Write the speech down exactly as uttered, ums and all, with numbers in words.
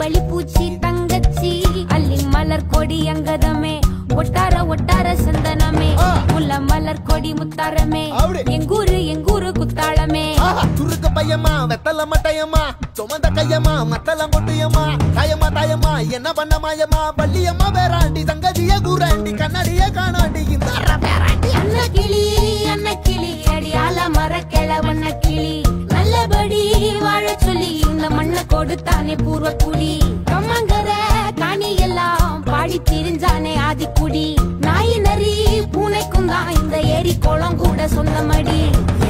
அம்பளி பூச்சி தங்கச்சி அள்ளி மலர் கொடி அங்கதமே ஒட்டார ஒட்டார சந்தனமே முல்ல மலர் கொடி முத்தாரமே எங்கூரு எங்கூரு குத்தாளமே துருக்கு பையமா வெத்தல மட்டையம்மா சுமந்த கையம்மா மத்தலம் கொட்டியம்மா தாயம்மா தாயம்மா என்ன பண்ண மாயம்மா பள்ளியம்மா வேறாண்டி சங்கதிய கூறாண்டி கண்ணாடிய காணாண்டி இந்த அண்ண கிளி அண்ண கிளி அடியால மர கிழவண்ண கிளி நல்லபடி வாழ சொல்லி இந்த மண்ணை கொடுத்தானே பூர்வ குடி கம்மங்கர காணி எல்லாம் பாடி திரிஞ்சானே ஆதிக்குடி நாய் நரி பூனைக்கும் தான் இந்த ஏரி குளம் கூட சொந்தமடி